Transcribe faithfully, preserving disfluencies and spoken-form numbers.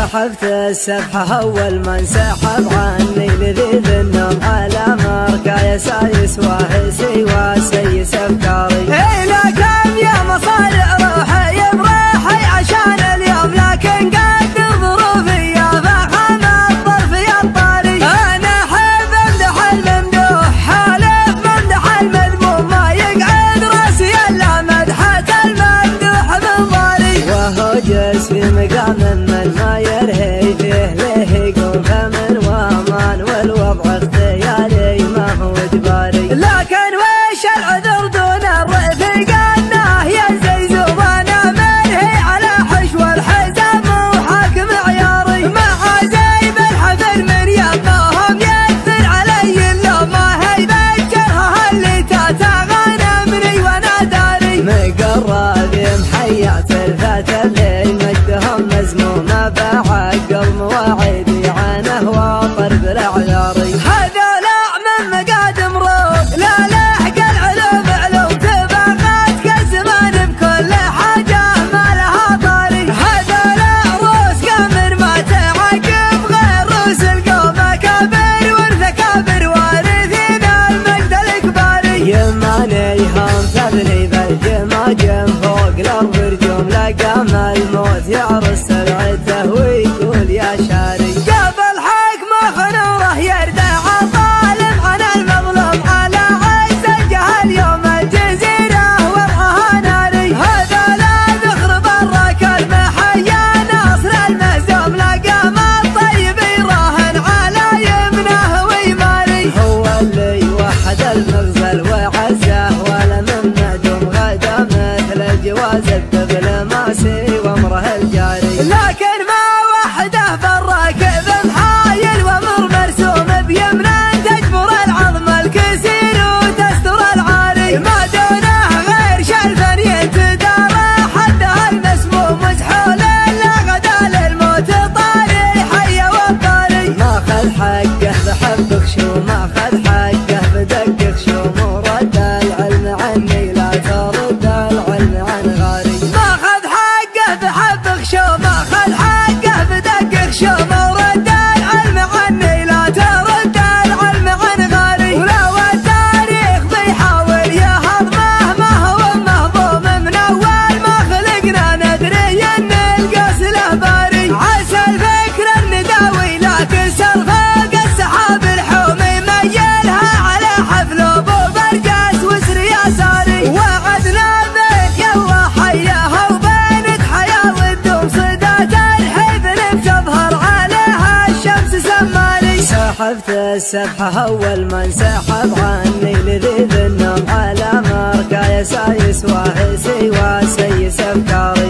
سحبت السبحة أول ما انسحب عني لذيذ النوم على مركايا سايس واهسي وسيس أفكاري. إيه لكن يا مصارع روحي بروحي عشان اليوم، لكن قد ظروفي يا فخم الظرف يا الطاري. أنا أحب أمدح الممدوح حالف ممدح المذموم، ما يقعد راسي إلا مدحة الممدوح بالظالي. وهو جالس في مقام من ما يرهي فيه له يقوم فمن وامان، والوضع اختياري ما هو اجباري. لكن ويش العذر دون الرفيق انه يزيزو، وانا منهي على حشو الحزام وحاكم عياري. مع زيب الحفل من يمهم يكثر علي اللوم، ما هي بالجرها اللي تتغنمني وانا داري. مقرب محيات الفتى اللي مجدهم مزمومه، بعقل مواعيدي عنه واطر بالاعذاري. هذولا من مقادم روح لا لحق العلوم علوم، تبغات كالزمان بكل حاجه ما لها طاري. هذولا روس قمر ما تعقب غير روس القوم، اكابر والثكابر وارثين المجد الاكباري. يماني هم تبني بالجماجم فوق الارض رجوم، لقام الموت يعرس سلعته ويقول يا شاري. قبل حكمه خنوره يردع ظالم عن المظلوم، على عز الجهل يوم الجزيره وضعها ناري. هذولا ذخر برك المحيا ناصر المهزوم، لقام الطيب يراهن على يمنه ويماري. هو اللي وحد المغزل وعزه ولا من ندم، غدا مثل الجواز الدبل ماسي وامره الجاري. لكن ما وحده بالراكب محايل وامر مرسوم، بيمنه تجبر العظم الكثير وتستر العاري. ما دونه غير شرفا يتدارى حده المسموم، مسحول الا غدا للموت طاري حي والطاري. ما خذ حقه بحبك شو، ما خذ حقه بدقك شو، ورد العلم عني لا ترد العلم عن غاري. ما خذ حقه بحبك شو، ما خذ حقه بدقك شو، ورد العلم عني لا ترد العلم عن غاري. ولو التاريخ بيحاول يهضمه ما هو مهضوم، من اول ما خلقنا ندري ان القاس له باري. عسى الفكر النداوي لكن سر فوق السحاب الحومي، ميلها على حفل ابو برجاس وسر يساري. وعدنا بيت يلا حياها وبينك حياه والدوم، صدات الحفل بتظهر عليها الشمس سماري. سحبت السبحة أول ما انسحب عني لذيذ النوم على مركايا سايس واهسي وسيس أفكاري.